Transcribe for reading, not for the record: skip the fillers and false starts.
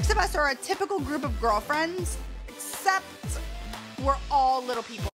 6 of us are a typical group of girlfriends, except we're all little people.